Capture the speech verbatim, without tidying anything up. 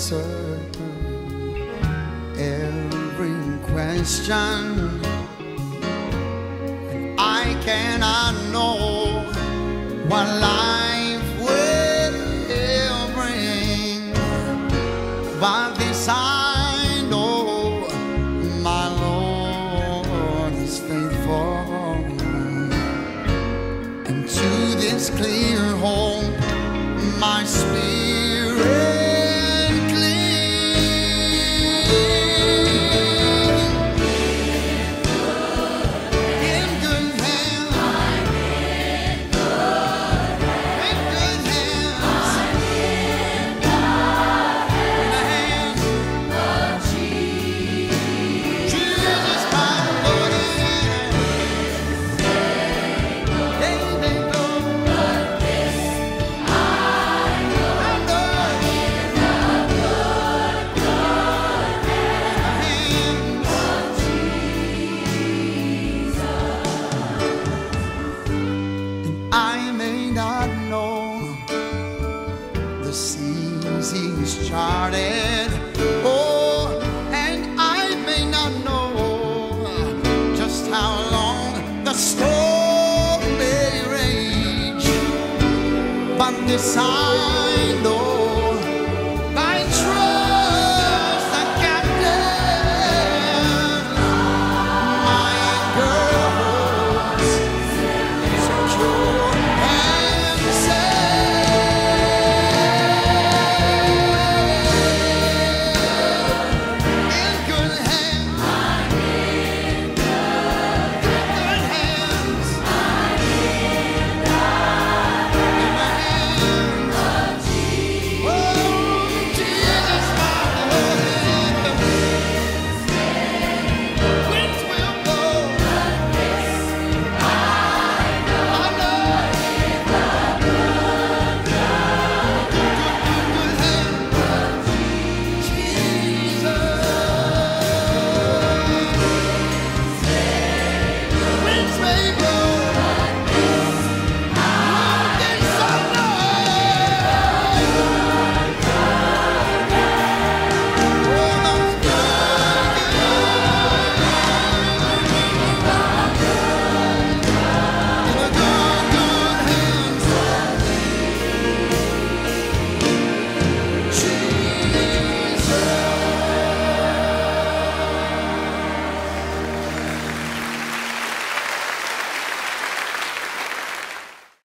answer every question, and I cannot know what life will bring, but this I know, my Lord is faithful, and to this clear hope my spirit clings. In good hands, I'm in good hands. In good hands, I'm in the hands of Jesus. Jesus, my Lord, they may go, but this I know. I know in the good, good hands of Jesus. And I may not know the seas he's charted, oh, and I may not know just how long the storm may rage, but this I